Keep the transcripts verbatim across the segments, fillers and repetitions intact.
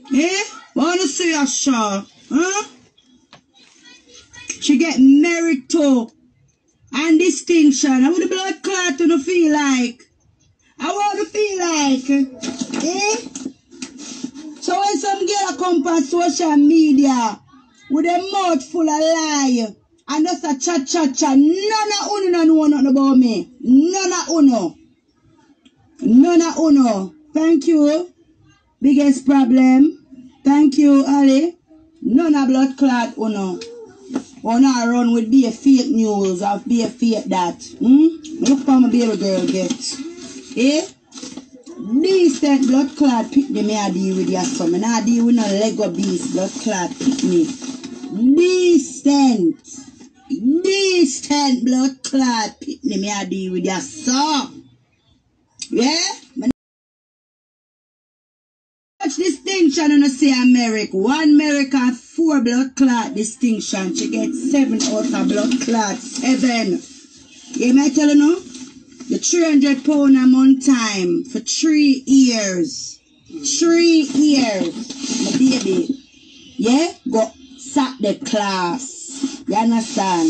Eh? Wanna see a show? Huh? She get merit too. And distinction. I would the blood clot to feel like. I want to feel like. Eh? So when some girl come on social media with a mouth full of lie and just a chat chat chat, none of uno know nothing about me. None of uno. None of uno. Thank you. Biggest problem. Thank you, Ali. None of blood clot uno. Wanna run with be a fake news or be a fake that. Hmm? Look how my baby girl gets. Eh? Decent blood clot pick me, me I deal with your son. I deal with no Lego beast blood clot pick me. Decent. Decent blood clot pick me, me I deal with your son. Yeah? Much distinction on say America. One America, four blood clot distinction. She gets seven out of blood clot. Seven. Yeah, me I tell you no? The three hundred pound a month time for three years. Three years. My baby. Yeah? Go sack the class. You understand?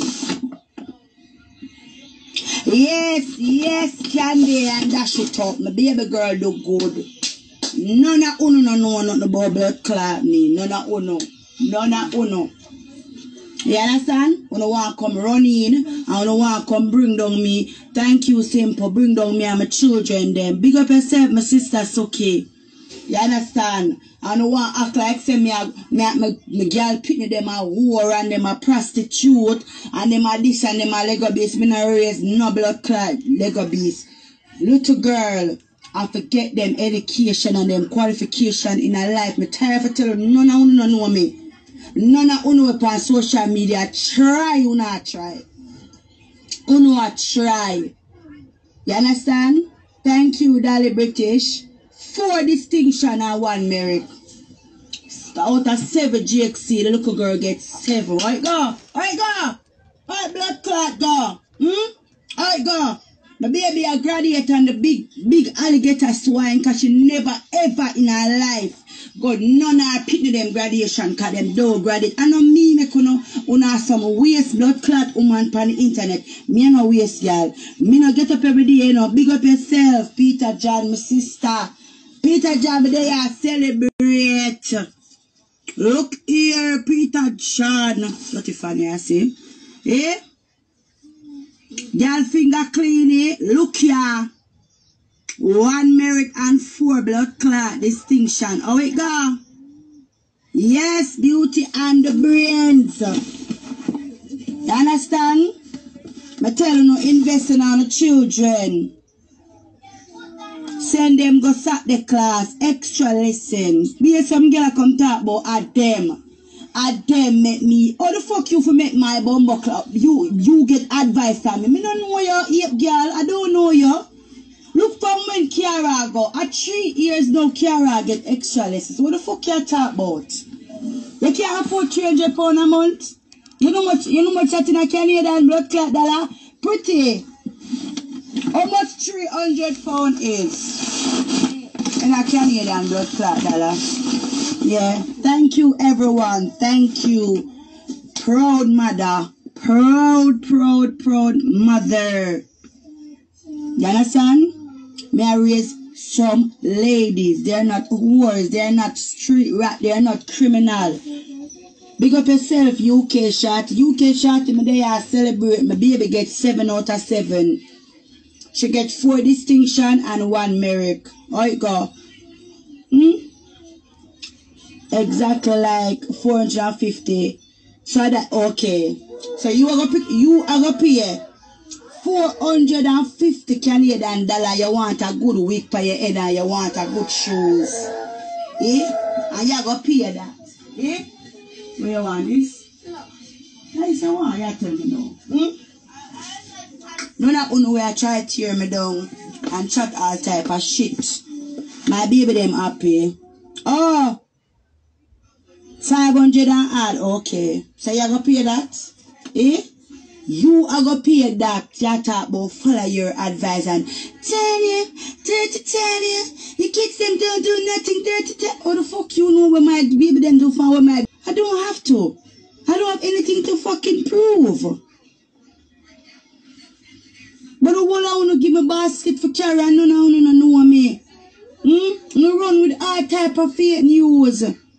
Yes, yes, Candy, and dash it up. My baby girl do good. None of uno no know nothing about blood clot me. None of uno. None of uno. You understand? Uno want come run in and uno want come bring down me. Thank you, Simple. Bring down me and my children them. Big up yourself, my sister's okay. You understand? I don't want to act like say me a me, me, me girl pitney them a whore and them a prostitute and them a this and them a Lego beast. Me not raise no blood clot Lego beast. Little girl, I forget them education and them qualification in her life. Me tired of telling none of you know me. None of you know on social media. Try, you not try. You know try. You understand? Thank you, Dolly British. Four distinction and one merit. Out of seven G X C, the little girl gets seven. Alright, go. Alright, go. Alright, blood clot, go. Hmm? Alright, go. My baby a graduate and the big, big alligator swine because she never ever in her life got none of her pitney them graduation because them don't graduate. I know me make you know some waste blood clot woman on the internet. Me no waste, y'all. Me no get up every day, you know. Big up yourself, Peter John, my sister. Peter John, they are celebrate. Look here, Peter John. What if funny I say? Eh? Girl finger clean, eh? Look here. One merit and four blood clot distinction. How it go? Yes, beauty and the brains. You understand? I tell you no investing on the children. Send them go sack the class. Extra lesson. Be some girl come talk about at them. At them make me. How the fuck you for make my bumbo club? You you get advice from me. Me don't know you, ape girl. I don't know you. Look from when Kiara go. At three years now, Kiara get extra lessons. What the fuck you talk about? You can't afford three hundred pounds a month. You know much. You know much that in a Canadian blood clot dollar. Pretty. How much three hundred pounds is in a Canadian blood clot dollar? Yeah. Thank you, everyone. Thank you. Proud mother. Proud, proud, proud mother. You understand? May I raise some ladies. They're not whores. They're not street rat. They're not criminal. Big up yourself, U K shot. U K shot, me they are celebrate. My baby gets seven out of seven. She gets four distinction and one merit. How it go? Hmm? Exactly like four hundred fifty. So that okay. So you are gonna pick you are gonna pay four hundred fifty Canadian dollar. You want a good wig for your head and you want a good shoes. Eh? And you are gonna pay that. Eh? Where you want this? No. Nice I want you tell me now. Hmm? None of you where I try to tear me down and chat all type of shit. My baby them happy. Oh, five hundred and add. Okay. So you gonna pay that? Eh? You are going to pay that. You talk about follow your advice and tell you, tell you, tell you, the kids them don't do nothing dirty. Tell. How the fuck you know what my baby them do for what my... I don't have to. I don't have anything to fucking prove. But the whole I want to give me basket for carry and none of you know me. Hmm? You run with all type of fake news.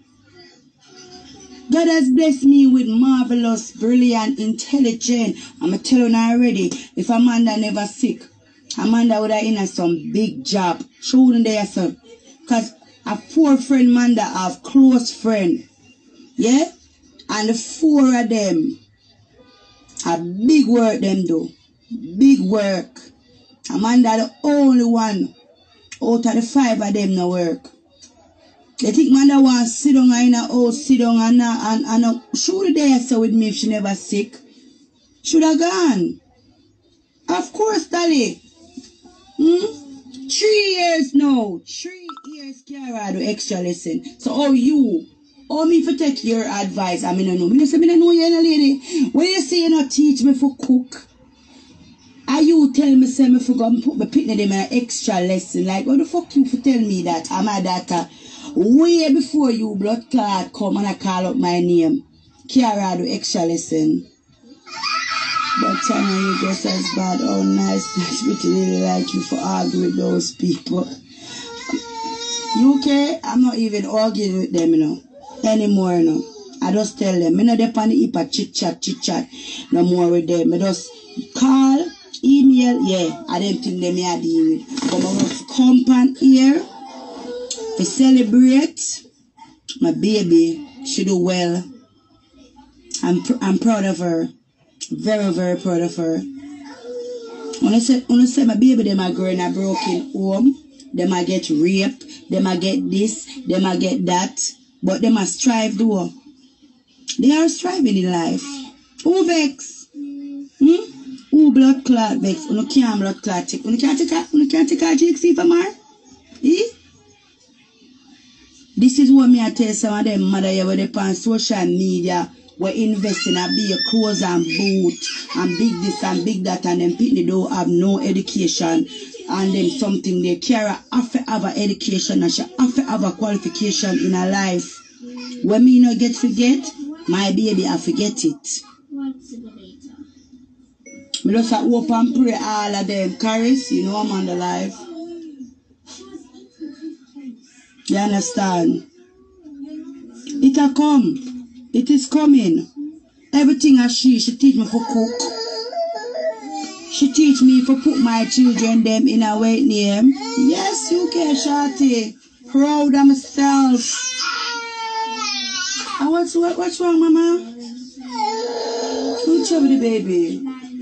God has blessed me with marvelous, brilliant, intelligent. I'm going to tell you already, if Amanda never sick, Amanda would have in some big job. She wouldn't there, sir. Because a four friend Amanda have close friend. Yeah? And the four of them have big work them do. Big work. Amanda the only one out of the five of them no work. They think Amanda wants to sit down in a house, sit down and and and, and she would there so with me if she never sick. Should have gone. Of course, Dolly. Hmm? Three years now. Three years Kiara do extra lesson. So how you? How me for take your advice? I mean I know. Me no say me no know you lady. When you say you not teach me for cook. And you tell me say me for go and put my picnic in an extra lesson. Like what the fuck you for tell me that? I'm a daughter. Way before you blood clot come and I call up my name. Kiara do extra lesson. But China, you just as bad. Oh nice, nice. We really like you for arguing with those people. You okay? I'm not even arguing with them, you know. Anymore, you know. I just tell them. I not depend on the chit chat, chit chat. No more with them. I just call, email, yeah. I don't think them I deal with. But I must come on here. To celebrate my baby, she do well. I'm pr I'm proud of her, very very proud of her. When I say when I say my baby, them are growing a broken home, them I get raped, them I get this, them I get that, but them I strive though. They are striving in life. Who vex? Hmm? Who blood clot vex? Who can't blood clot take? Who can't take a? Who can't take a G X C for more? Eh? This is what me I tell some of them mother here where they on social media we invest in a big clothes and boot and big this and big that and them people don't have no education and then something they carry have to have an education and she have to have a qualification in her life. When me not get forget, my baby I forget it. Me just hope and pray all of them carries, you know I'm on the life. You understand? It'll come. It is coming. Everything as she, she teach me for cook. She teach me for put my children them in a weight name. Yes, you can, Shorty. Proud of myself. And what's, what, what's wrong, Mama? Who's trouble the baby?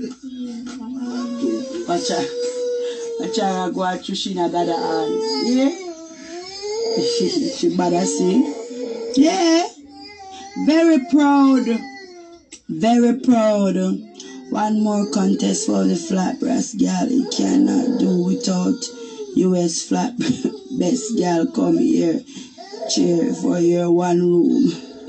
Watch her. Watch her go out to she in a gather hand. Yeah? She better see. Yeah. Very proud. Very proud. One more contest for the flat breast girl. It cannot do without U S flat best girl come here. Cheer for your one room.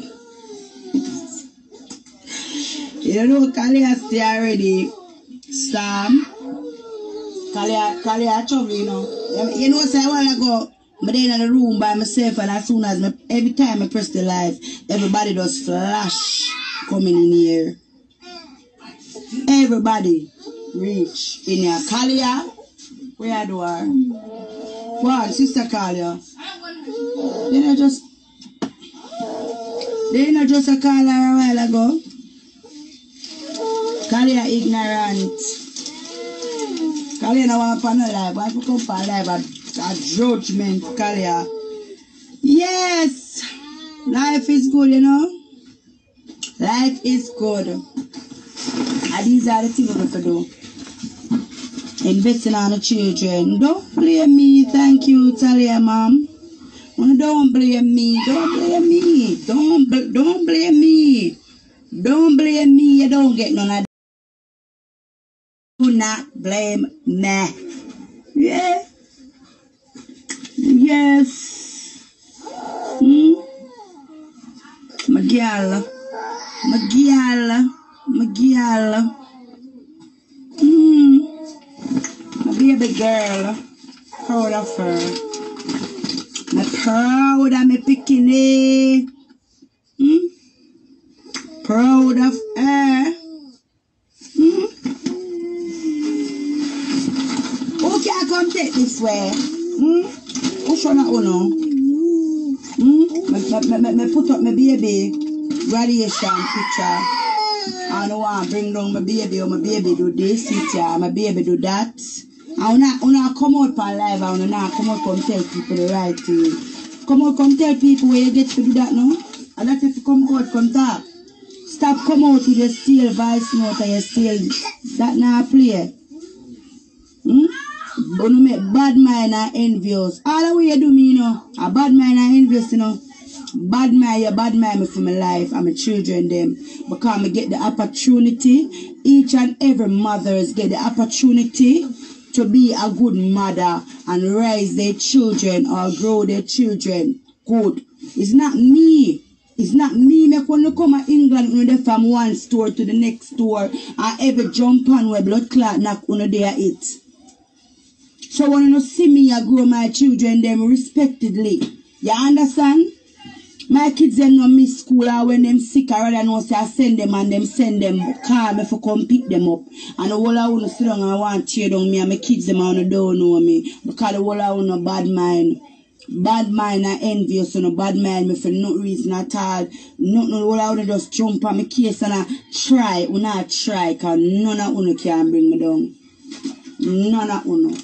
You know, Kalia stay already. Sam. Kalia, Kalia trouble, you know. You know, say a while ago. I'm there in the room by myself and as soon as me, every time I press the live, everybody does flash coming in here. Everybody reach in here. Kalia, where do I? What, Sister Kalia? Then I just, then I just a call her a while ago. Kalia ignorant. Kalia no want to no live. Why come for live? A, a judgment, Kalia. Yes, life is good, you know. Life is good. And these are the things we have to do. Investing on the children. Don't blame me. Thank you, Talia, Mom. Don't blame me. Don't blame me. Don't, bl don't blame me. Don't blame me. You don't get none of that. Do not blame me. Yeah. Yes. Hmm? My girl. My girl. My girl. baby girl. Proud of her. I'm proud of me picking hmm? Proud of her. Hmm? Who can come take this way? Hmm? Who should not know? Hmm? Me, me, me, me put up my baby graduation picture. I don't want to bring down my baby or my baby do this, yeah, my baby do that. I want to come out for live, I want to come out and tell people the right thing. Come out, come tell people where you get to do that now. And that's if you come out, come talk. Stop come out with your steel voice note and your steel, that now play. Hmm? But you make bad mind and envious. All the way you do me, you know. A bad mind and envious, you know. Bad mind, you bad mind me for my life and my children them. Because I get the opportunity. Each and every mothers get the opportunity to be a good mother and raise their children or grow their children good. It's not me. It's not me. Me when you come to England, you know, from one store to the next store and every jump on where blood clot knock on there it. So when you see me, I grow my children them respectedly. You understand? My kids them no miss school or when them sick I rather know say I send them and them send them call me for come pick them up. And the whole I wanna sit down and want to tear down me and my kids them on the don't know me. Because the whole I wanna bad mind. Bad mind and envious, so no bad mind me for no reason at all. Nothing the whole I wanna just jump on my case and I try. I not try because none of you can bring me down. None of you.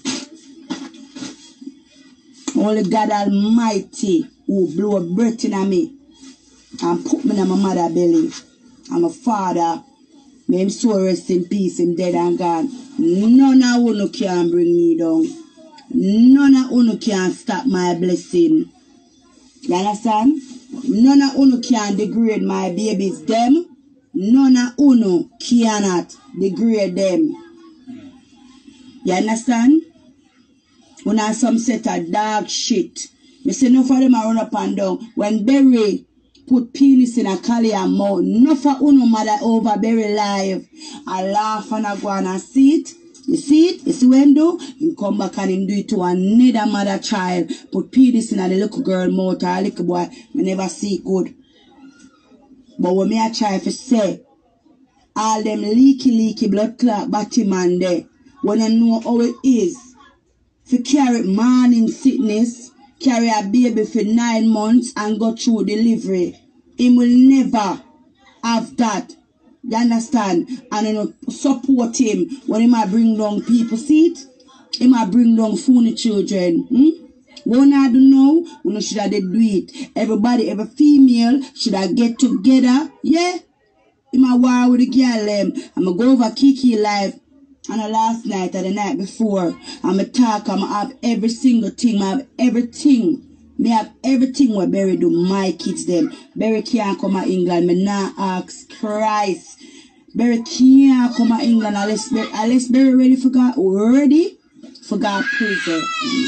Only God Almighty who blow a breath in me and put me in my mother belly. And my father, may him soul rest in peace, him dead and gone. None of you can bring me down. None of you can stop my blessing. You understand? None of you can degrade my babies. Them, none of you cannot degrade them. You understand? When I some set of dog shit. Me say no for them I run up and down. When Berry put penis in a collie and mouth, no for uno mother over Berry live. I laugh and I go and I see it. You see it? You see when do? You come back and him do it to another mother child. Put penis in a little girl mouth or a little boy. Me never see it good. But when me I try to say, all them leaky leaky blood clot body man there, when you know how it is, to carry morning sickness, carry a baby for nine months and go through delivery. He will never have that. You understand? And you know, support him when he might bring down people. See it? He might bring down phony children. Hmm? One I don't know, you know, should have they do it. Everybody, every female should have get together. Yeah? He might war with the girl them. I'm going to go over Kiki live. And the last night or the night before, I'm a talk, I'm have every single thing, I have everything. Me have everything where Berry do, my kids them. Berry can't come to England, me not ask Christ. Berry can't come to England unless Berry, unless Berry ready for God, ready for God prison.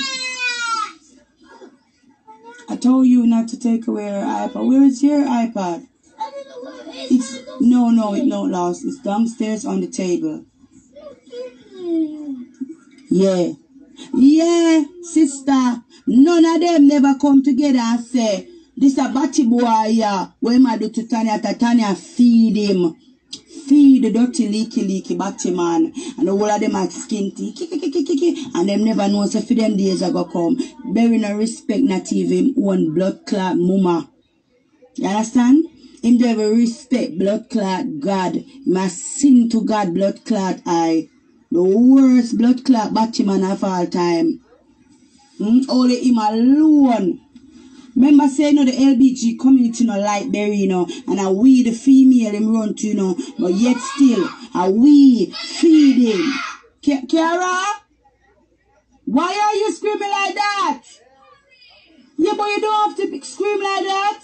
I told you not to take away her iPad. Where is your iPad? It's, no, no, it's not lost. It's downstairs on the table. Yeah. Yeah, sister. None of them never come together and say, this a batty boy here. What am I do to Tanya? Tanya feed him. Feed the dirty leaky leaky batty man. And the whole of them are skinty. And them never know so for them days are gonna come. Berry no respect not even him own blood clot mama. You understand? Him do ever respect blood clot God. He must sin to God blood clot I. The worst blood clot Batman of all time. Hmm? Only him alone. Remember saying, you know, the L B G community no like Berry, you know, and a we the female him run to, you know, but yet still, a we feed him. Kiara? Why are you screaming like that? Yeah, but you don't have to scream like that.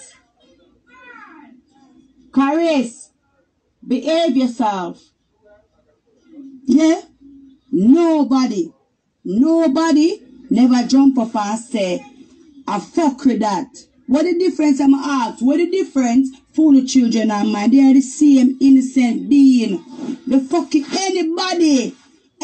Caris, behave yourself. Yeah? Nobody, nobody never jump up and say, I fuck with that. What the difference I'm asked? What the difference? Fool children and mine. They are the same innocent being. The fucking anybody,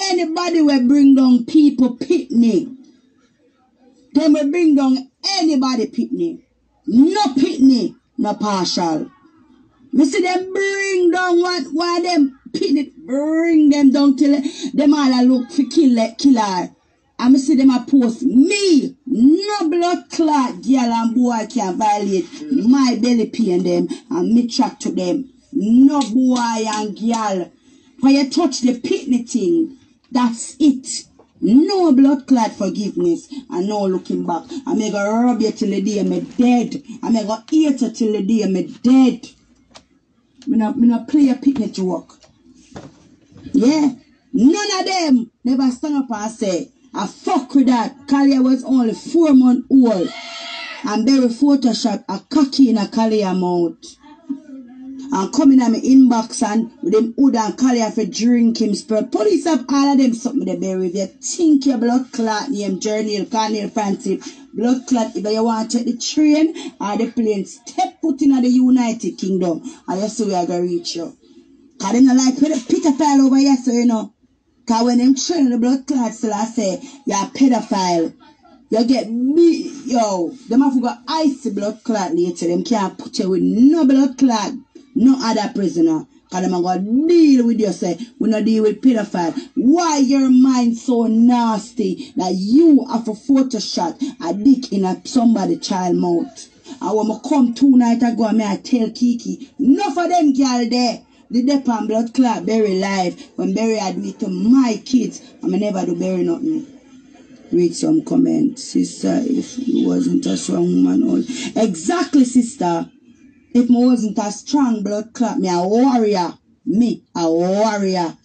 anybody will bring down people pitney. They will bring down anybody pitney. No pitney, no partial. Me see them bring down what why them pitney, bring them down till them all a look for kill killer. And me see them a post me. No blood clot girl and boy can violate my belly pain them and me chat to them. No boy and girl. When you touch the pitney thing, that's it. No blood clot forgiveness and no looking back. I'm gonna rub you till the day I'm dead. I'm gonna eat you till the day I'm dead. Me not, me not play a pitney joke. Yeah. None of them never stand up and say, I fuck with that. Kalia was only four months old. And very Photoshop a cocky in a Kalia mouth. And coming at my inbox and with them hood and Kalia for drink him spirit. Police have all of them something they bury. If you think your blood clot name, Journey, Cornel Fancy, blood clot, if you want to take the train or the plane, step put in the United Kingdom. And you see we are going to reach you. Because they don't like the pedophile over here, so you know. Because when them train the blood clot, still I say, you're a pedophile. You get me, yo. Them have got icy blood clot later. Them can't put you with no blood clot, no other prisoner. Because them are going to deal with you, say, we not deal with pedophile. Why your mind so nasty that you have a Photoshop a dick in a somebody child mouth? And when I come two nights ago, and I tell Kiki, enough of them girl there. The dep and blood clot bury live. When bury I do it to my kids, I may never do bury nothing. Read some comments. Sister, if you wasn't a strong woman, all exactly, sister. If I wasn't a strong blood clot, me a warrior. Me a warrior.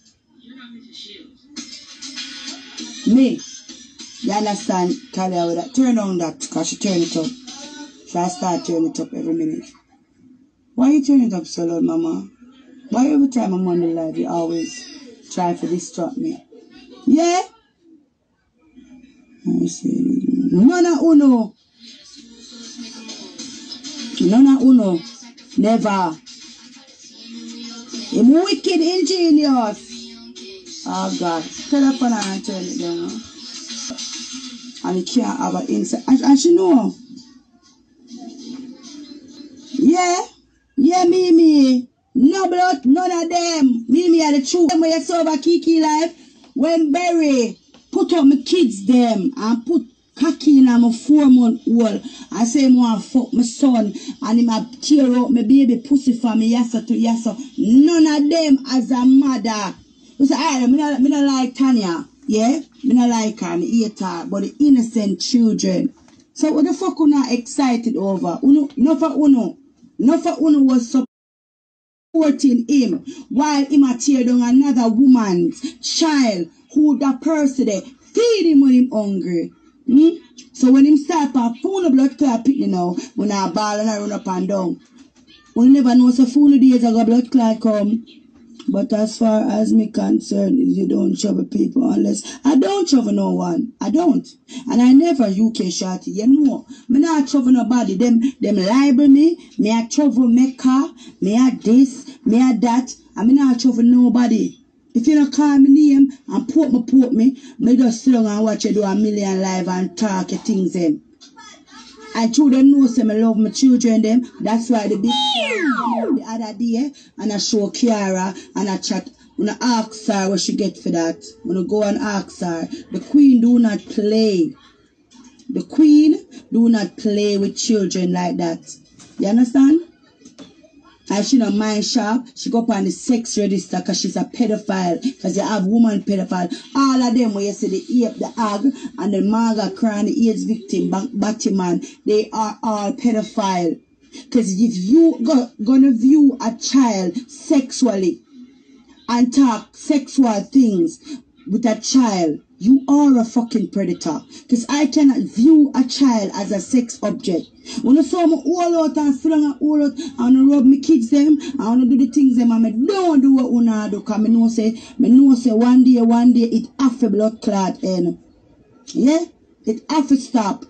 Me. You understand, Kalia, with that? Turn on that, because she turn it up. So I start turning it up every minute. Why you turn it up so loud, mama? Why every time I'm on the live, you always try to distract me? Yeah? I see. Nona uno. Nona uno. Never. I'm wicked ingenious. Oh God. Telephone and turn it down. And you can't have an inside. And, and she know. Yeah? Yeah, me, me. No blood, none of them. Me, me are the truth. When you saw over Kiki life, when Barry put up my kids them and put cocky in my four month old, I say I want to fuck my son and him a tear out my baby pussy for me, yassa to yassa. None of them as a mother. You say, I don't like Tanya. Yeah? Me not like her, me hate her, but the innocent children. So what the fuck you not excited over? Uno, no for Uno. No for Uno was so supporting him while him a tear down another woman's child who that person there feed him when him hungry. Hmm? So when him start a full of blood clot picking now, when I ball and I run up and down. We never know so full of days ago blood clot come. But as far as me concerned, you don't trouble people unless I don't trouble no one. I don't. And I never U K shorty. You know, me not trouble nobody. Them them libel me. Me I trouble me car. Me I this. Me I that. And me not trouble nobody. If you don't call me name and put me put me, me just sit down and watch you do a million live and talk your things them. I children know say me love my children them. That's why the big the other day and I show Kiara and I chat. When I ask her what she get for that. When I go and ask her. The queen do not play. The queen do not play with children like that. You understand? And she not mind sharp. She go up on the sex register because she's a pedophile. Because you have woman pedophile. All of them where you see the ape, the ag, and the maga crying, the AIDS victim, Batman, they are all pedophile. Because if you go, gonna view a child sexually and talk sexual things with a child, you are a fucking predator. Because I cannot view a child as a sex object. When I saw me all out and sit down all out and rub my kids them, I want to do the things them and I don't do what I do because I know say, I know say one day, one day it have to blood clot and yeah, it have to stop.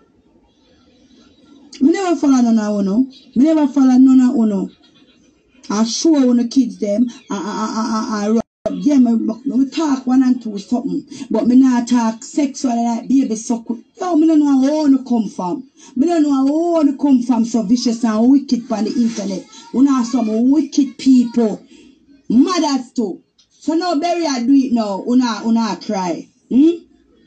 I never follow none of uno. I never follow none of uno. I show uno kids them and I, I, I, I rub Yeah, me, me talk one and two something, but me not talk sexual like baby suck. Yo, me don't know how to come from. Me don't know how to come from so vicious and wicked on the internet. We know some wicked people, mothers too. So now Berry I do it now, una una cry. Hmm?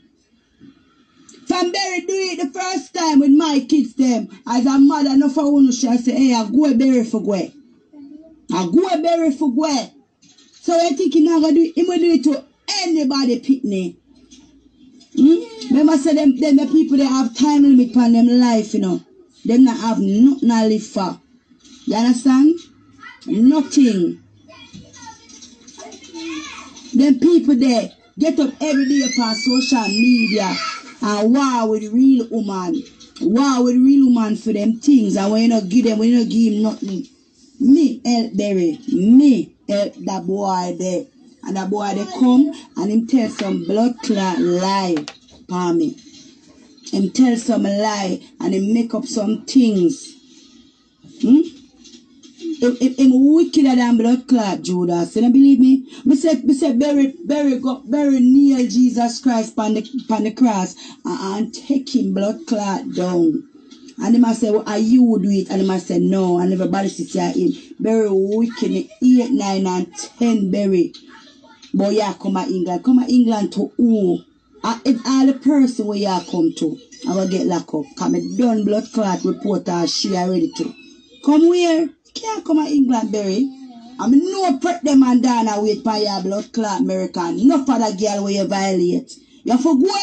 From Berry do it the first time with my kids them. As a mother, no for one shall say, hey, I go a Berry for go. I go a Berry for go. So I think you're not gonna do it, gonna do it to anybody pitney. Hmm? Remember say them, them the people that have time limit on them life, you know. Them not have nothing to live for. You understand? Nothing. Them people there get up every day upon social media and wow with the real woman. Wow with the real woman for them things. And when you not give them, when you not give him nothing. Me help Berry. Me help that boy there. And that boy they come and him tell some blood clot lie for me. Him tell some lie and him make up some things. Hmm? Him wickeder than blood clot, Judas. You don't believe me? Me say, me say, bury, bury, go, bury near Jesus Christ on the, on the cross and, and take him blood clot down. And they must say, well, are you do it? And they must say, no. And everybody sits here in. Bury wicked, eight, nine, and ten, bury. But yeah, come to England. Come to England to who? Uh, if all the person where you come to, I will get locked up. Come a done blood clot report or she already to. Come where? Can't come to England, Berry. I mean, no prep them and down and wait for your blood clot American. No for the girl where you violate. You for go.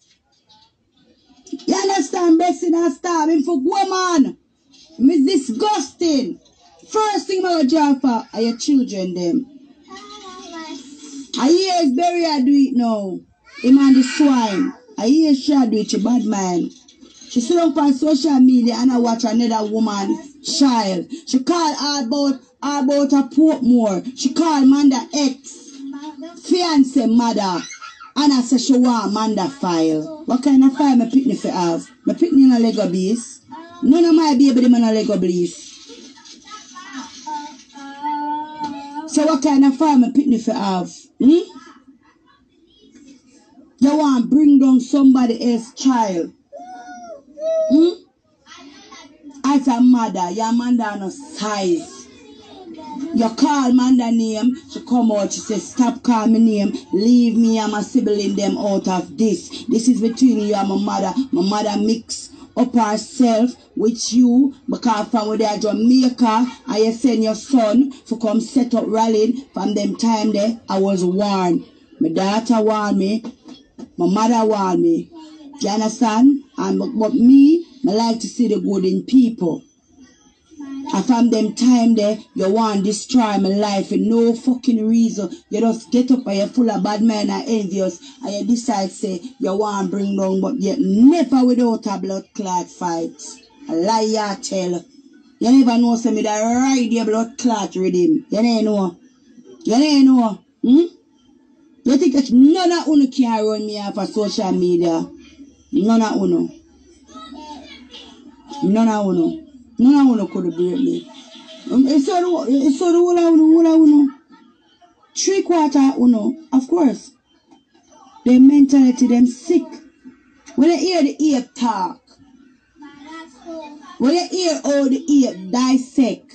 You understand? Bessie and starve him for go, man. It's disgusting. First thing I'm going to draw for are your children, them. I hear Berry I do it now. Him and the swine. I hear she do it, she bad man. She sit up on social media and I watch another woman child. She call her about, her about a Portmore. She call Manda ex fiance mother. And I say she want Manda file. What kind of file my pitney for have? My pitney in a Lego beast. None of my baby them in a Lego beast. So what kind of file my pitney for have? Hmm? You want to bring down somebody else's child. Hmm? As a mother, your mother no size. You call Manda name, she come out, she says, stop calling me name, leave me and my sibling them out of this. This is between you and my mother. My mother mix up herself with you because from where they are Jamaica and you send your son to come set up rallying. From them time there, I was warned. My daughter warned me. My mother warned me. You understand? And but, but me, I like to see the good in people. And from them time there, you want to destroy my life for no fucking reason. You just get up and you're full of bad men and envious and you decide say you want to bring down, but yet never without a blood clot fight. A lie you tell. You never know say me that ride your blood clot with him. You never know. You never know. Hmm? You think that none of you can run me off of social media? None of you. None of you. None of you could break me. Um, it's so it's so the whole of you, whole of you. Three quarter of you, of course. Their mentality, them sick. When you hear the ear talk, when you hear all the ear dissect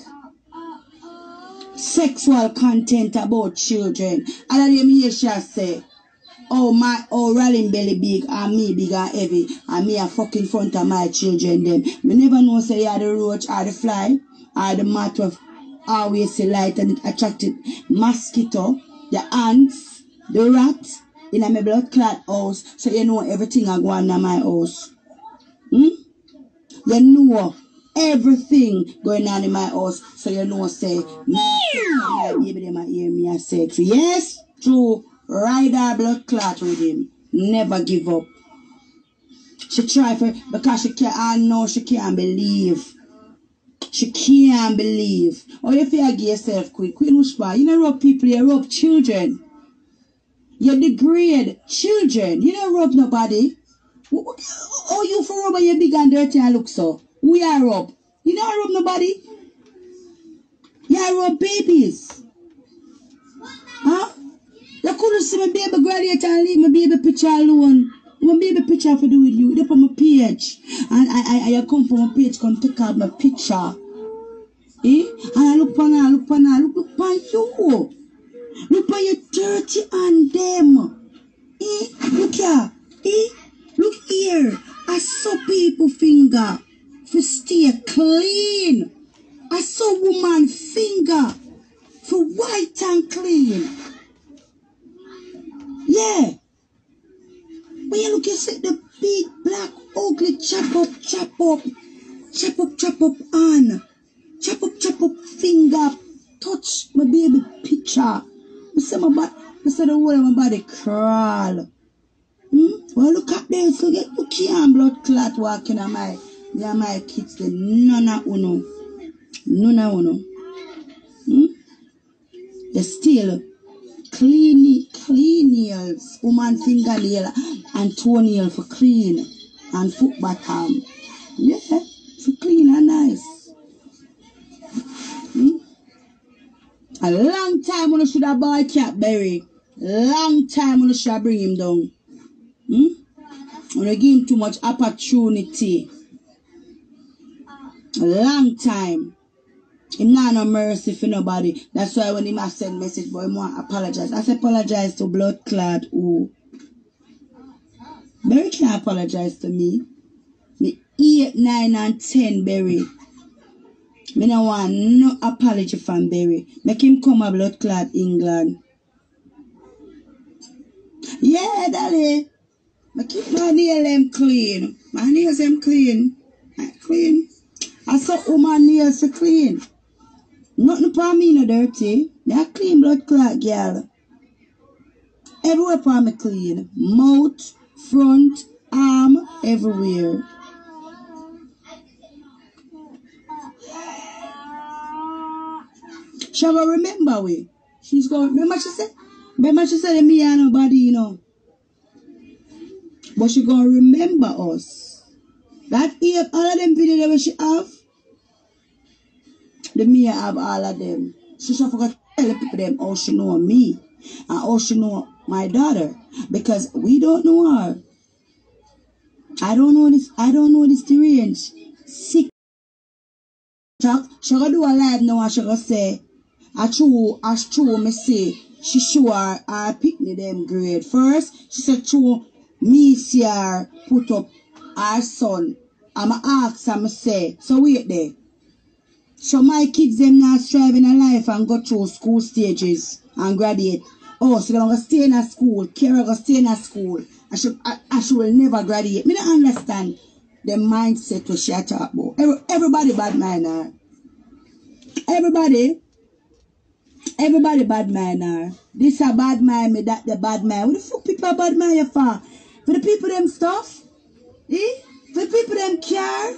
sexual content about children, and then you hear she say, oh my, oh Rallying belly big and me big and heavy and me a fucking front of my children them. Me never know say you the roach or the fly or the mat of always see light and it attracted mosquito, the ants, the rats in a my blood clot house, so you know everything I go on in my house. Hmm? You know everything going on in my house, so you know say my baby them hear me a sex. Yes, true. Ride her blood clot with him. Never give up. She try for because she can't. I know she can't believe. She can't believe. Oh, you feel give yourself quick. Queen Wishpa, you don't rub people. You rub children. You degrade children. You don't rub nobody. Oh, you for rub you big and dirty and look so. We are rub. You don't rub nobody. You rub babies. Huh? You couldn't see my baby graduate and leave my baby picture alone. My baby picture for do with you. They on my page. And I, I, I come from my page, come take out my picture. Eh? And I look on her, look on her, look, look on you. Look on your dirty and them. Eh? Look here. Eh? Look here. I saw people finger for stay clean. I saw woman finger for white and clean. Yeah. When you look, you see the big black ugly chop up, chop up, chop up, chop up on, chop up, chop up finger, touch my baby picture. I say my body, I say the whole of my body crawl. Hmm? Well, look at this. Look at look here and blood clot walking on my, near my kids. They none of uno, none of uno. Hmm? They still clean, clean nails, woman fingernail and toenail for clean and foot bottom. Yeah, for clean and nice. Hmm? A long time when I should have boy cat berry. Long time when I should have bring him down. Hmm? When I give him too much opportunity. A long time. Him not no mercy for nobody. That's why when he must send message, boy, he want to apologize. I say apologize to blood clot who? Berry can't apologize to me. Me eight, nine, and ten, Berry. Me no want no apology from Berry. Make him come a blood clot England. Yeah, daddy. I keep my nails them clean. My nails them clean. Clean. I saw all my nails are clean. Nothing for me no dirty. Me a clean blood clot girl. Everywhere for me clean. Mouth, front, arm, everywhere. She will remember we. She's going, remember she said? Remember she said me and nobody, you know. But she gonna remember us. That here, all of them videos that she have. The me have all of them. She should forget to tell the people them how she know me. And how she know my daughter. Because we don't know her. I don't know this, I don't know this range. Sick. She gonna do a live now and she gonna say, I true, as true me say, she show her, her picnic them grade. First, she said true, me see her put up her son. I'ma ask her, me say, so wait there. So my kids them now striving in life and go through school stages and graduate. Oh, so they're gonna stay in a school, Kara gonna stay in a school. And she, and she will never graduate. Me don't understand the mindset what she talk about. Every, everybody bad mind her. Everybody. Everybody bad mind her. This a bad mind me, that the bad mind. What the fuck people are bad mind you for? For the people them stuff? Eh? For the people them care?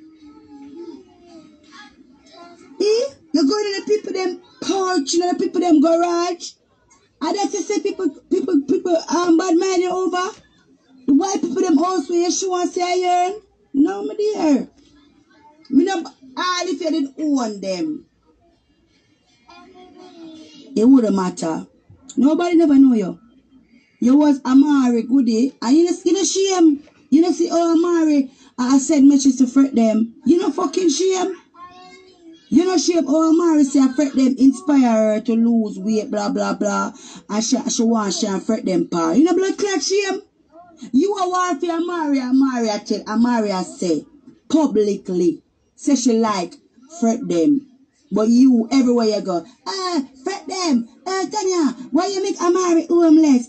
Eh? You go to the people them porch, you know, the people them garage. And that's to say people, people, people um bad mind you over. The white people them house where you show and say iron. No, my dear. Me no, all if you didn't own them. It wouldn't matter. Nobody never know you. You was Amari Goody. And you know, you know shame. You know see oh Amari I said messages to fret them. You know fucking shame. You know shame oh Amari say I fret them, inspire her to lose weight, blah blah blah. And she, she want she and fret them pa. You know blood clot shame. You are one for Amari, Amari I tell Amari I say publicly. Say she like fret them. But you, everywhere you go, ah, fret them, ah, Tanya, why you make Amari homeless?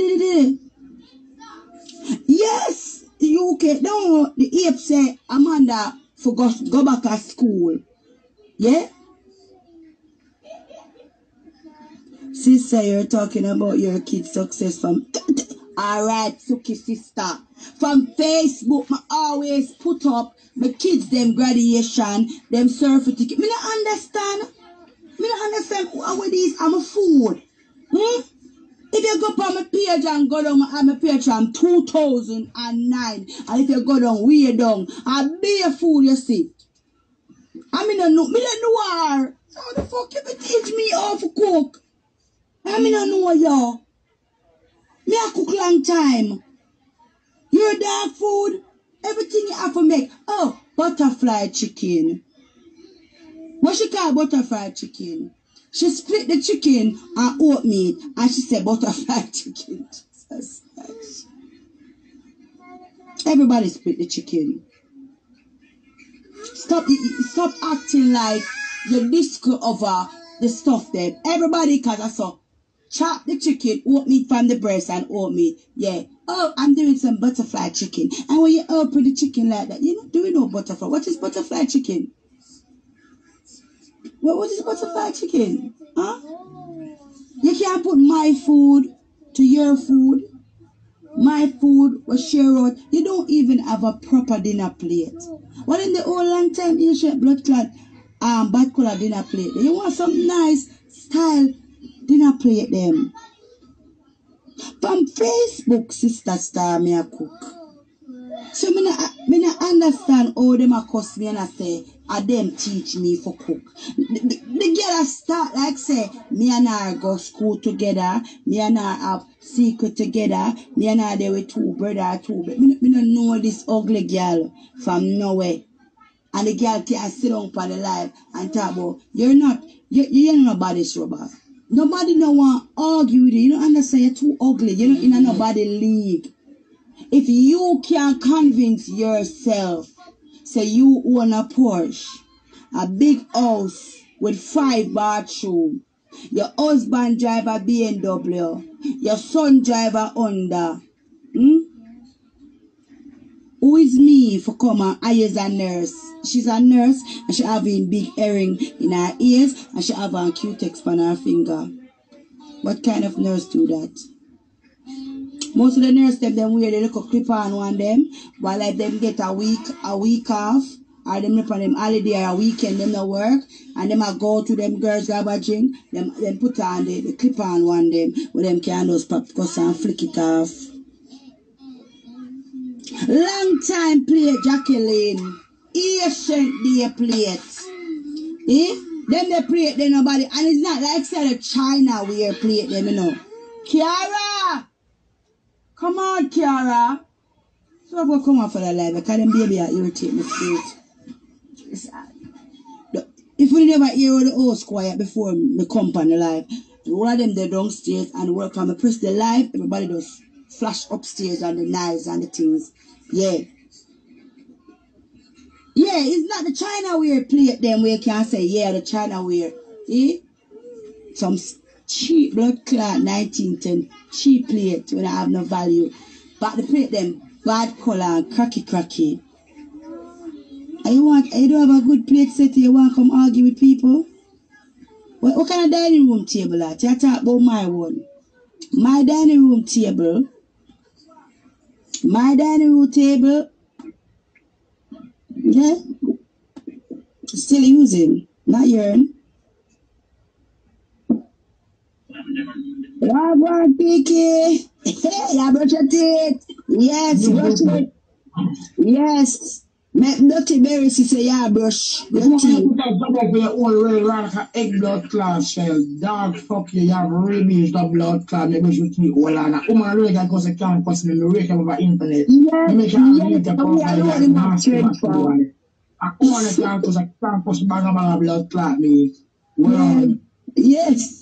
Yes, you can, don't, the ape say, Amanda, for go, go back to school. Yeah? Sister, you're talking about your kid's success from, alright, Suki sister. From Facebook, I always put up my kids, them graduation, them surfer ticket. Me not understand. Me not understand how it is. I'm a fool. Hmm? If you go on my page and go down my, my page from two thousand nine, and if you go down way down, I'll be a fool, you see. I mean, I know, me not know her. So how the fuck you teach me how to cook? I mean, I know y'all. Me a cook long time. Your dog food, everything you have to make. Oh, butterfly chicken. What she call butterfly chicken? She split the chicken and oat meat and she said butterfly chicken. Jesus Christ. Everybody split the chicken. Stop, stop acting like you're disco over the stuff there. Everybody, cause I saw chop the chicken, oat meat from the breast and oat meat. Yeah. Oh, I'm doing some butterfly chicken. And when you open the chicken like that, you're not doing no butterfly. What is butterfly chicken? What, what is butterfly chicken? Huh? You can't put my food to your food. My food was share out. You don't even have a proper dinner plate. Well, in the old long time, you should blood clot um, bad color dinner plate. You want some nice style dinner plate them. From Facebook, Sister Star, me a cook. So me not, me not understand how them a cuss me and I say, a them teach me for cook. The, the, the girl start like say, me and her go school together, me and her have secret together, me and her there with two brother, two brother. Me, me don't know this ugly girl from nowhere. And the girl can sit down for the life and talk about, you're not, you, you're nobody's robot. Nobody no want argue with you. You don't understand, you're too ugly. You're not in a nobody league. If you can convince yourself, say you own a Porsche, a big house with five bathrooms, your husband drive a B M W, your son drive a Honda, hmm? Who is me for come and I is a nurse? She's a nurse and she having big earring in her ears and she have a Q-tex on her finger. What kind of nurse do that? Most of the nurses them, them wear the little clip on one them, while like them get a week a week off, or them up on them holiday or a weekend them no work, and them a go to them girls grab a drink, them them put on the, the clip on one them, with them candles pop cuss and flick it off. Long time plate Jacqueline, ancient day plate. Eh? Them they plate they nobody, and it's not like say the China wear plate them, you know. Kiara! Come on, Kiara. So I'm going to come on for the live because them baby are irritate me straight. If we never hear the host quiet before me come on the live, all of them they downstairs and work on me press the live, everybody does flash upstairs and the knives and the things. Yeah. Yeah, it's not the China wear plate them where you can say, yeah, the China wear. Eh? Some cheap blood clot nineteen ten cheap plate when I have no value. But the plate them bad color and cracky cracky. And you want you don't have a good plate set you want to come argue with people? What, what kind of dining room table at? You talk about my one. My dining room table. My dining room table. Yeah. Still using. Not yours. Wagwan Kiki. Yeah, brush your teeth. Yes, brush it. Yes. Make dirty berry say yeah, brush your teeth. You have to your own way like an egg blood clot shell. Dog fuck you, you have rabies the blood clot, you brush your teeth all on. I'm gonna read that because I can't cuss me, I read them over internet. Yes, you make sure I read the profile like a nasty one. I come on the can't because I can't cuss bang about blood clot me. Well, yes.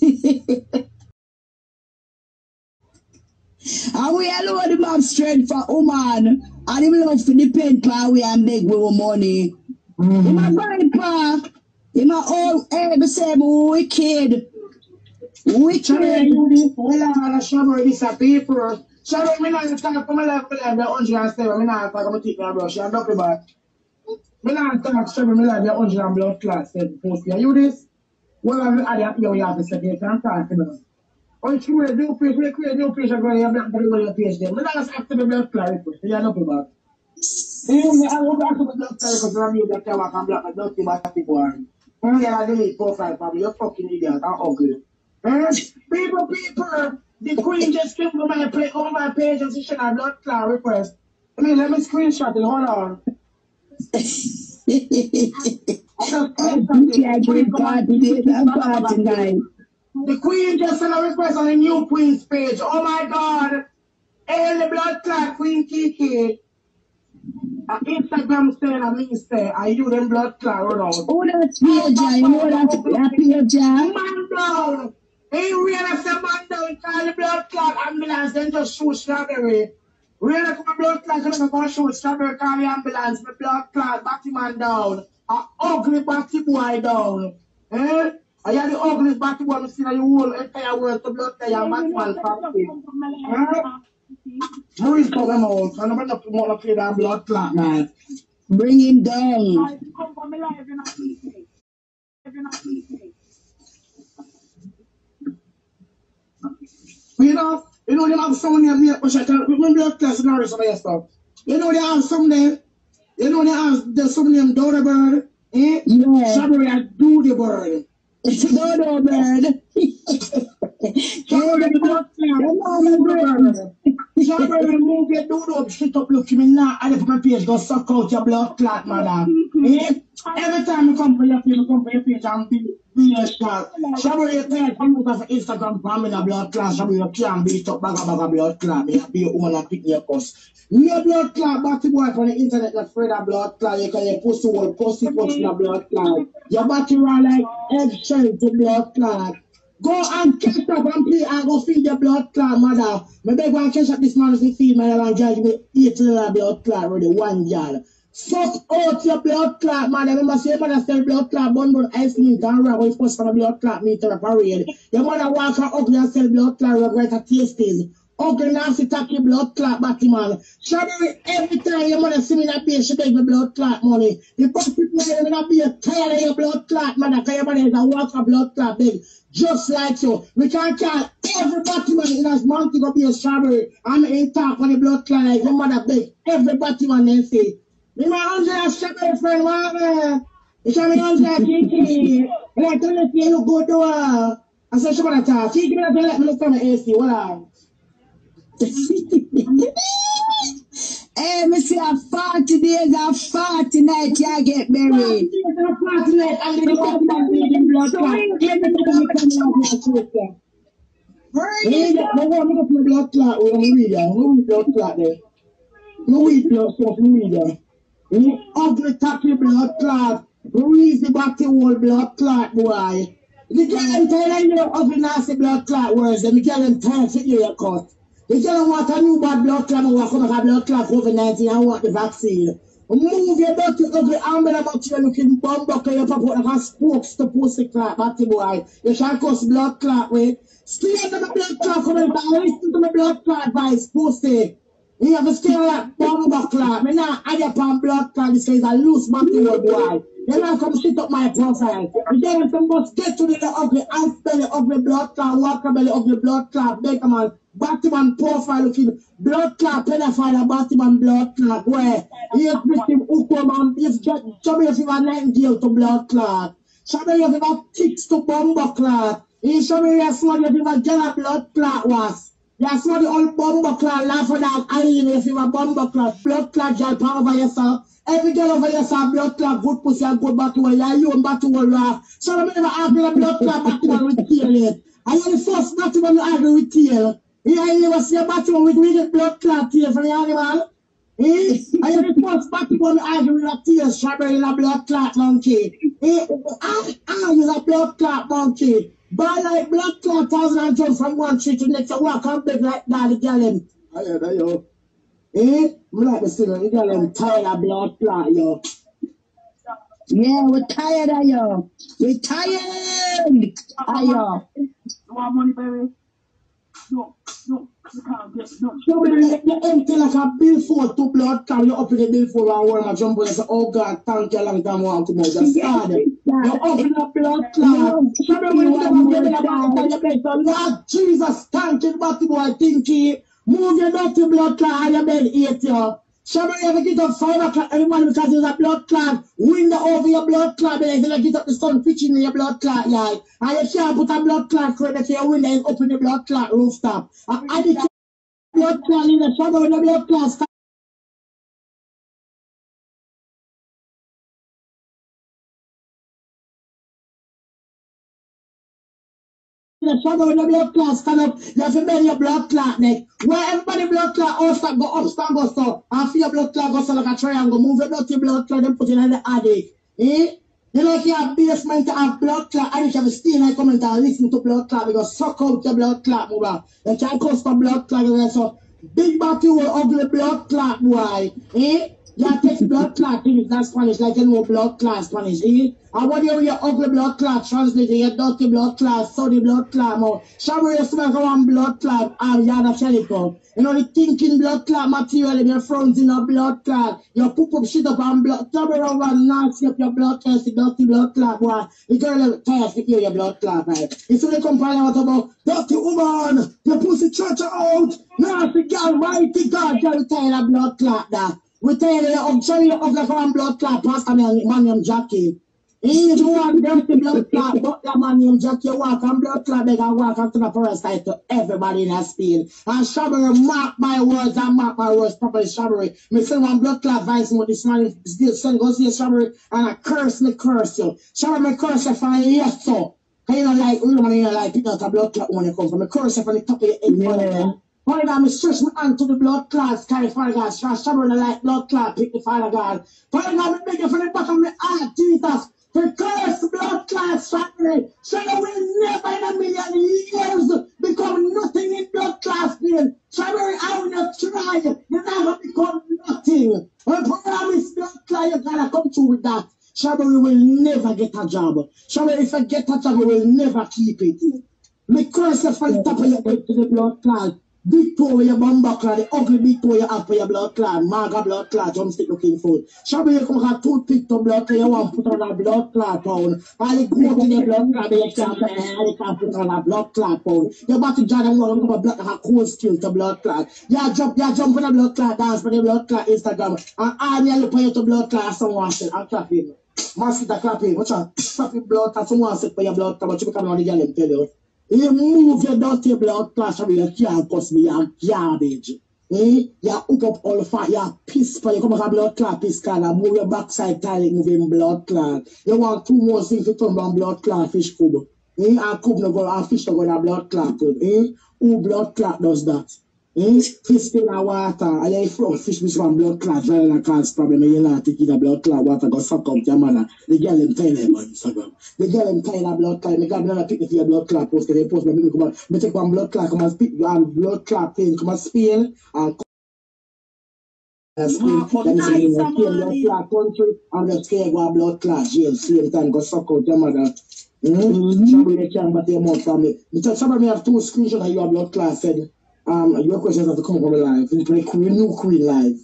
And we alone the map straight for woman. And him love for the pen pa we and beg with money. Mm-hmm. Him a grandpa. Him a old able say wicked. Wicked. Well, I'm a shabber this a paper. Shabber me not talk to my life for like the hundred and seven. Me not talk about take my brush and duck about. Me not talk shabber me like the hundred and blood class said post. You this? Well, I'm at the you have to say you can't talk to me. Oh, it's true, do page, we create new page, I'm going to have to page them. But that's after the blood clot request, you know about. I won't back to the blood clot because I'm here that I walk and block the dirty bad people. I'm going to delete profile from you, fucking idiot, I'm ugly. People, people, the queen just came to my page, on my page and she should have blood clot request. I mean, let me screenshot it, hold on. The queen just sent a request on the new queen's page. Oh my god! Hey, the blood clot, Queen Kiki. Uh, Instagram saying, I mean, say, are you them blood clot run out? Oh, that's page, you know that's that page. Man down. Hey, real as a man down, call the blood clot ambulance, then just shoot Strawberry. Real as a blood clot, then go shoot Strawberry, call the ambulance, the blood clot, batty man down. A ugly batty boy down. Eh? I had the ugly batty boy, I see that you whole entire world to blood clot, your batty man family. Eh? Maurice come out, and I'm not going to play that blood clot, man. Bring him down. You know, you know, they have someone there, me, which I can remember your class and all some of your stuff. You know, they have some there, you know, they have there's some named Dodo Bird, eh? Yeah. Strawberry and Dodo Bird. It's a Dodo Bird. Strawberry and Dodo Bird. Strawberry move your Dodo up, shit up, look, me now, I left my page, go suck out your blood clot, madam. Eh? Every time you come for your page, you come for your page and be, be a shot. Strawberry, you can't come out of Instagram for me a blood clot. Strawberry, you can't beat up bag of bag of blood clot. You be a woman and pick your cuss. No blood clot, batty boy on the internet, not afraid of blood clot. You can your pussy wall, pussy pussy in blood clot. Your batty run like eggshell to blood clot. Go and catch up and play and go feed your blood clot, mother. Me beg go and catch up this man if he feed my and judge me eight little blood clot with the one jar. Suck out your blood clot, man. Remember, say your mother sell blood clot, bun bun ice meat and rag with post from a blood clot meat or a parade. Your mother walk her ugly and sell blood clot rag right at tasties. Ugly nasty tacky blood clot batty man. Strawberry, every time your mother see me in a page, she beg me blood clot money. The first people in a be tired of your blood clot, mother, because your mother is a walk for blood clot big. Just like you. We can't call every Batman in his mouth to go be a Strawberry. And ain't talk on the blood clot like your mother beg. Every Batman then say. Me my Angela Strawberry friend, man. You show me Angela Kiki. And I tell you, you look good to her. I said, she gonna talk. Kiki, me not let me look from the A C. What on? Hey, me see a forty days and forty nights you get married. forty nights and the blood clot bleeding blood clot. Every time you come out of your sister. Hey, no one me go for blood clot. We don't read that. We read blood clot there. No read blood stuff. We read that. You ugly tacky blood clot. Read the batty whole blood clot, boy. The girl them tired of your ugly nasty blood clot words. Them the girl them tired to hear your cut. The girl them want a new bad blood clot and want to come back a blood clot COVID nineteen and want the vaccine. Move your dirty ugly arm and about you looking bum buckle your pop out like a spokes to pussy clot, batty boy. You shall cause blood clot with. Stay under the blood clot coming back. Listen to the blood clot vice pussy. You have to stay like bomber clot. Me now add up on blood clot. This is a loose batty old boy. You now come shit up my profile. You then some must get to the ugly and spell the ugly blood clot, walker belly ugly blood clot, make a man. Batman profile looking blood clot, pedophile, Batman blood clot. Where he is victim Ukuman, if Shabby if you have Nightingale to blood clot. Shabby if you have ticks to bomber clot. He Shabby if you have a Jella blood clot was. That's what the old bomber clot laugh for that Irene if you have bomber clot, blood clot, y'all power over yourself. Every girl over yourself, blood clot, good pussy and good battle, yeah, you and battle will laugh. So I never argue a blood clot battle with tail yet. I am the first battle when you argue with tail. Yeah, I never see a battle with me blood clot tail from the animal. Eh? I am the first battle when you argue with a tail, Strawberry in a blood clot monkey. Eh? I, I use a blood clot monkey. Buy like blood clot thousand and ton from one tree to next, and walk and beg like that, the girl them. I hear that, yo. Eh? Me like to see the girl them tired of blood clot, yo. Yeah, we're tired of you. We're tired of you. You want money, baby? No, no, you can't get no. So you empty like a billfold to blood clot, you up in the billfold and warm and jump and say, oh God, thank you, a long time I want to come out. Just started. You open up blood clot. So when you never get in about your bed, Lord Jesus, thank you, batty boy, Tinky. Move your dirty blood clot on your bed, eat you. Somebody ever get up five o'clock every morning because there's a blood clot. Window over your blood clot, but then you get up the sun pitching in your blood clot, yeah. And you can't put a blood clot credit to your window and open the blood clot rooftop. And I did blood clot in the shower with the blood clot. The trouble with the blood clot stand up, you have to bend your blood clot neck. Where everybody blood clot all start go up, start go so. And feel your blood clot go so like a triangle. Move your dirty blood clot and put it in the attic. Eh? You know if you have basement to have blood clot and you have to stay in the comment and listen to blood clot because suck out your blood clot move out. You can't cause for blood clot and so big batty will ugly blood clot boy. Eh? You take blood clot things in Spanish like you know blood clot Spanish, eh? And what you your ugly blood clot translating your dirty blood clot, sorry blood clot more. Shabby you smell one blood clot and you have a calico. You know the thinking blood clot material in your front in a blood clot. You poop up shit up and blood trouble over and nasty up your blood clot, the dirty blood clot boy. The girl tired to hear your blood clot, right? You see the company out about dirty woman, your pussy church out, nasty girl, mighty God, you're tired of blood clot that. We tell you, I'm showing you of like one blood clot, Pastor man named Jackie. He do one dirty blood clot, but that man named Jackie walk and blood clot, they can walk up to the forest side to everybody in that speed. And Shabbery, mark my words and mark my words properly, Shabbery. Me send one blood clot vice with this man, still send go see Shabbery, and I curse me curse you. Shabbery, me curse you for yes, so. Cause you know, like, you know, you know, like, pick out a blood clot when you come from. Me curse you from the top of your head. Yeah. Father God, me stretch my hand to the blood clots, carry Father God, Shabbery the like blood clot, pick the Father God. Father God, me beg you from the bottom of my heart, Jesus, to curse blood clots, Shabbery. Shabbery will never in a million years become nothing in blood clots, man. Shabbery, I will not try, you never become nothing. When promise blood clot, you gotta come through with that. Shabbery will never get a job. Shabbery, if I get a job, you will never keep it. Me curse you from the top of your head to the blood clot. Big toe with your bum buckler, the ugly big toe you have for your blood clot, maga blood clot, drumstick looking food. Shabby, you come have toothpick to blood clot, you want to put on a blood clot pound. All you go to the blood clot, you can't you can't put on a blood clot pound. You about to join them one come a blood like a cold steel to blood clot. You jump, you jump on the blood clot dance for the blood clot Instagram. And all you look for you to blood clot, someone said, I'm clapping. Master the clapping, what's that? Clapping blood clot, someone said for your blood clot, but you become on the yellow tell you. You move your dirty blood clot, you can't cost me your garbage. Eh? You hook up all the fat, you piss for you come back a blood clot, piss clot, move your backside toilet, move in blood clot. You want two more things to turn down blood clot, fish cube. Eh? And cube no go, and fish no go in a blood clot cube. Eh? Who blood clot does that? Eh? Fish in the water, and you float fish with one blood clot, rather than cause problem, and you not take in a blood clot water, go suck up your mother. The girl them tell them on Instagram. The girl them tell her blood clot, the girl them pick me for your blood clot post, they post me, come on, me take one blood clot, come and speak, and blood clot pain, come and spill, and and spill, then you say, you know, blood clot country, and just care go a blood clot jail, same time, go suck out your mother. Mm-hmm. Somebody they can't but your mouth from me. Because somebody have two screenshots of your blood clot said, Um, your questions have to come from the live. You play Queen, new Queen live.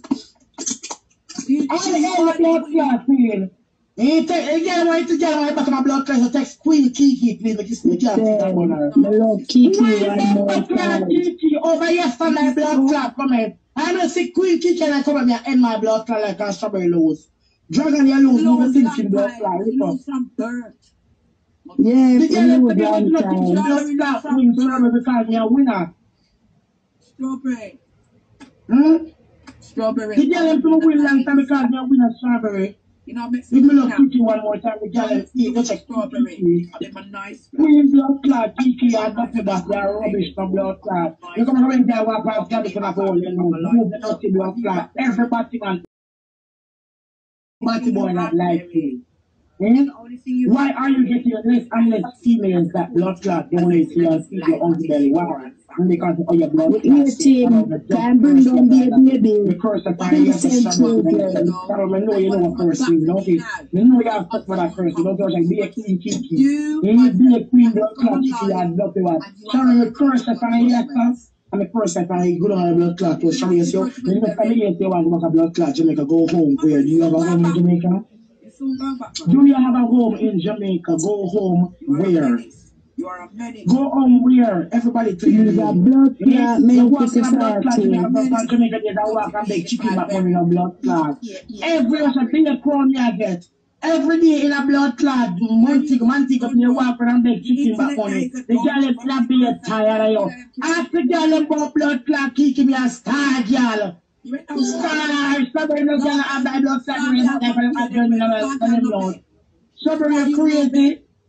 I know blood clot, Queen. You take, again, why to get my back of my blood clot, so text Queen Kiki, please, make you speak out. I love Kiki one more time. Kiki, over yesterday, blood clot, come in. I don't see Queen Kiki and I come and end my blood clot like a strawberry lose. Dragon, you lose, you think you blood clot. Lose some bird. Yeah, the girl you put the one blood time. clot, Queen, because you're a winner. Strawberry. Hmm? Strawberry. The girl them to win long time because they win a strawberry. You know, mix Give me love Kiki one more time. The girl them eat the strawberry. And them a nice. Queen blood clot, Kiki and nothing but they are rubbish from blood clot. You come around there, walk past Gabby for the whole, you know, move the dirty blood clot. Everybody man. Batty boy not like you. Hmm? Why are you getting less and less females that blood clot donate to you and feed your own belly? Why? Because of your blood clot. Your team can bring down the baby. The curse of fire, you have to struggle with it. I know you know a curse, you know it. You know you have to for that curse. You don't just like be a queen, Kiki. You be a queen, blood clot, Kiki, and nothing what. Sorry, the curse of fire, you have to. I'm a person that I go on a blood clot. So, sorry, you know, the family if you want to make a blood clot, Jamaica, go home. Where do you have a home in Jamaica? Do you have a home in Jamaica? Go home where? You are a medic. Go home where? Everybody to you. You have blood clot, mental society. You have a Jamaica, you don't walk and make chicken back when you have blood clot. Every day, a big crown you get. Every day in a blood clot, Monty, Monty, up in your walk and make chicken back on it. The girl is not be tired of you. After girl about blood clot, kicking me a star, girl. Star, somebody knows gonna have that blood clot in the blood. Somebody is crazy.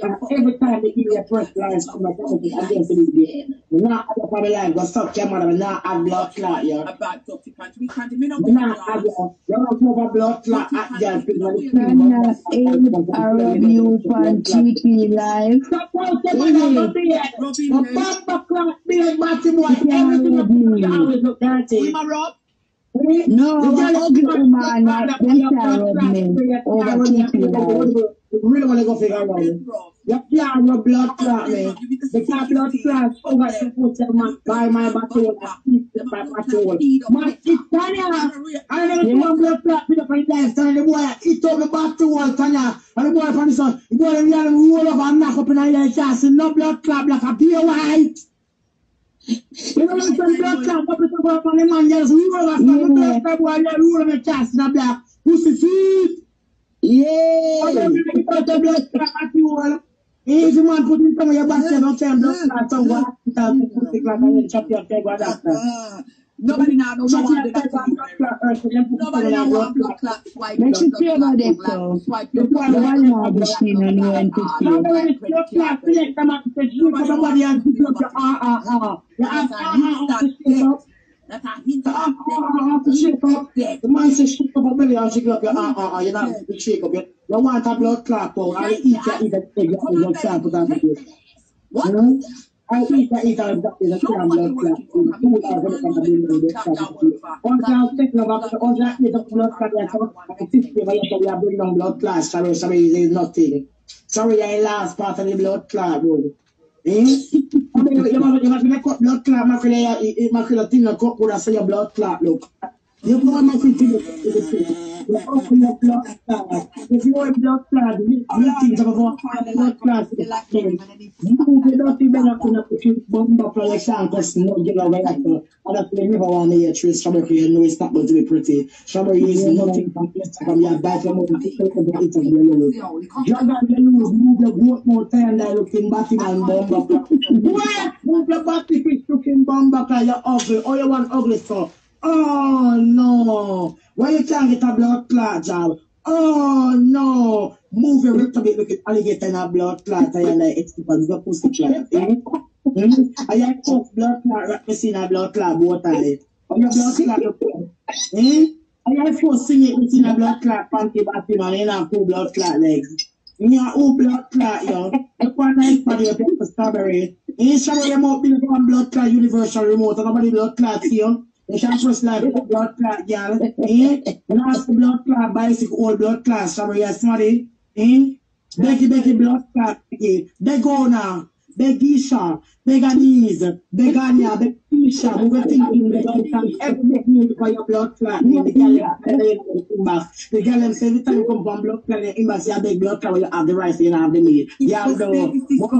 every time they give you a first line, I'm like, okay, I'm going to this day. We're not at the family line, go suck your mother, we're not at blood clot, yeah. About dirty country. We can't me no We're not at the, you're not over blood clot at the Tanya Abe Arab you on T P live. Suppose the mother go there. The bumper clot, big batty boy, everything you always look dirty. Rob. No, I'm ugly man, like them can't rub me over T P live. You really want to go figure out it. You can't no blood clot, man. The can't blood clot over the foot of my, by my battle, by my battle. My it's Tanya. I never see one blood clot with a friend life. Tanya, the boy, eat up the battle, Tanya. And the boy from the sun, the boy, the roll up and knock up in the head, chest, no blood clot, like a beer white. You know, some blood clot, but it's over on the man, just roll up, and the blood clot, boy, you roll up the chest in the black. Pussy feet. Yeah. If you want to put in some of your basket, don't tell them, don't start some water, put it like a chop your peg or that. Nobody now knows how to do that. Nobody now want blood clot. Swipe Make sure you about it though. Swipe The your one one now machine and you want to see. Nobody blood clot, select them and say, you for somebody else to look your ah ah ah. The ah ah ah to shake up. That's a hint The ah ah ah to shake up. The man says shake up a belly and shake up your ah ah ah. You're not to shake up. You want a blood clot, or I eat your eat a egg, you will start put on the plate. What? I eat that eat out of that is a clam blood clot. Two thousand from the building they start. Once I take the back, once I eat the blood clot, I fifty by we are bringing on blood clot. Sorry, sorry, there is nothing. Sorry, I last part of the blood clot, bro. Eh? I mean, you must you must make up blood clot. My friend, you must feel a thing that cut would have say your blood clot. Look, you go and make it to the you open your blood clot. If you want blood clot, you think about blood clot. You do not even have to put your bomb up for like that because no get away at all. And that's why you never want to hear true strawberry. You know it's not going to be pretty. Strawberry is nothing from from your back from the people that eat of your nose. Jog on your nose, move your goat more time like looking batty and bomb up. What? Move your batty fish looking bomb up like you're ugly. All you want ugly stuff. Oh no! Why you can't get a blood clot, job? Oh no! Move your rectum bit, look at alligator in a blood clot, and like it's because your pussy clot, eh? Mm-hmm. I like cough blood clot, right? Me see a blood clot, both of it. And your blood clot, look at eh? I like first sing it, me see a blood clot, panty batty man, you know, two blood clot legs. You know, who blood clot, yo? Look one nice body up here for strawberry. You strawberry, you might build one blood clot universal remote, and nobody blood clot here. You can't first like blood clot, girl. Eh? Last blood clot, bicycle, old blood clot, sorry, yes, somebody. Eh? Becky, Becky, blood clot, Becky. Begona, Begisha, Beganese, Begania, Begisha, we were thinking about everything for your blood clot. The girl, the girl, every time you come from blood clot, you must have big blood clot, you have the rice, you have the meat. Yeah, no.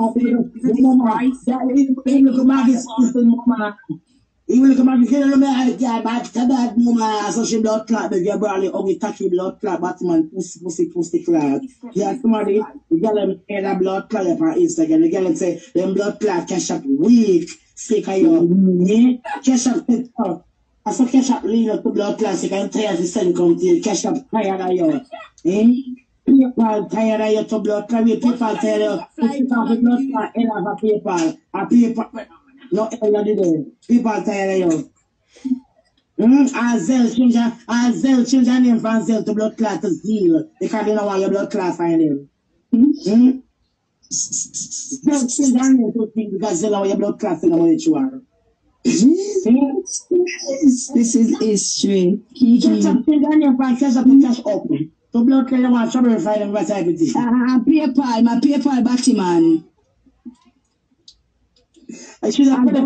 Mama, look at my sister, mama. Even look at my girl, my girl, but the bad mama, so she blood clot, the girl probably ugly, tacky blood clot, Batman, pussy, pussy, pussy clot. Yeah, somebody, the girl them hear that blood clot on Instagram, the girl them say, them blood clot cash up weak, sick of you, yeah? Cash up, I saw cash up lead up to blood clot, so you can tell the sun come to you, cash up tired of you, eh? PayPal tired of you to blood clot, PayPal tell you, put off the blood clot, and have a PayPal, a PayPal. No, everybody people tired of you. Hmm? Azel change Azel change your name from Azel to blood clot to Zeal. Because they don't want your blood clot find him. Hmm? Zel change your name to think because they don't want your blood clot find what you are. This is history. Change your name from cash up to cash up. To blood clot you want trouble find him what type of thing. Ah, PayPal, my PayPal Batman. I should have put it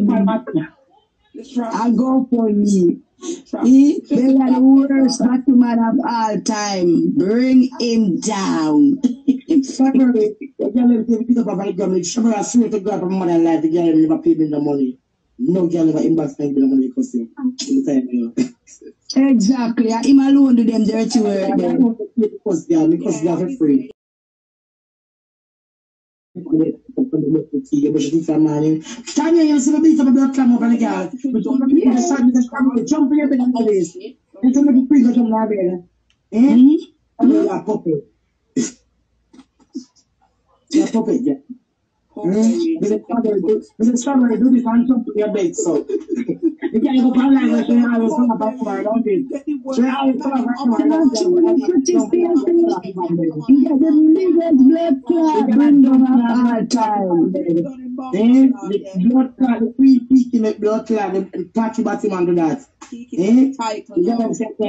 I'll go for me. He, they are the worst Batman of all time. Bring him down. Sorry, the girl will pick up a very government. Somebody has swear to God for more than life. The girl never paid me the money. No girl never inbox me the money because exactly. I'm alone to them dirty work. Because they are because they are free. Tanya, you see the beat of a blood clam over the girl. Jump in your bed on the face. And somebody free go jump out there. Eh? And you are puppy. You're puppet, yeah. Mm. With a strawberry, do, with a strawberry, do this on top of your bed, so. You can't go for like that, so you always come back tomorrow, don't you? So you always come back tomorrow, don't you? Pretty still, he got the biggest blood clot bring them up all time. Eh? The blood clot, the free peak in the blood clot, the, the patchy bottom under that. Eh? You get them saying,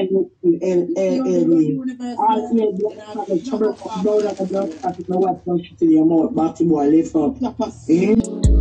all here, blood clot, the trouble of blood and the blood clot, you know what, don't shoot in your mouth, batty boy, lift up. Eh?